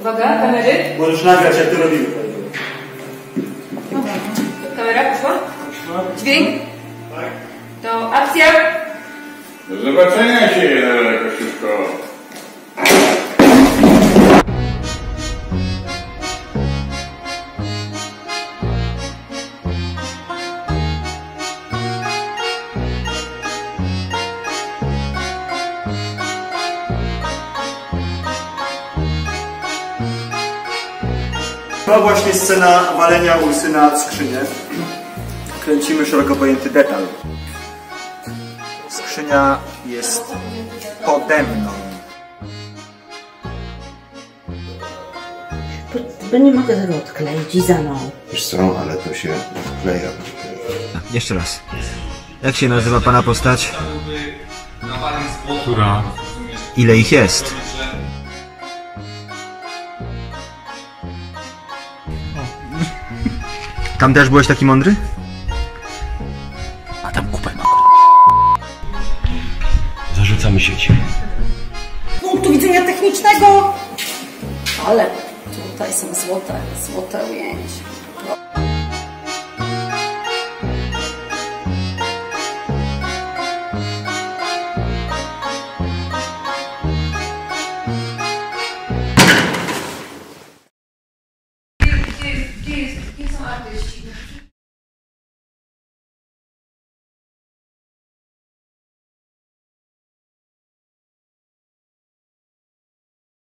Uwaga, kamery. Możesz nagrać, jak to robimy. Kamera poszła? Dźwięk? Tak. To akcja. Do zobaczenia się, Kościuszko. To właśnie scena walenia Ursyna w skrzynię. Kręcimy szeroko pojęty detal. Skrzynia jest pode mną. Bo nie mogę tego odkleić i za mną. Wiesz co, ale to się odkleja. Jeszcze raz. Jak się nazywa pana postać? Która? Ile ich jest? Tam też byłeś taki mądry? A tam kupę ma. Zarzucamy sieci. Z punktu widzenia technicznego! Ale tutaj są złote ujęcia. Gdzie są artyści?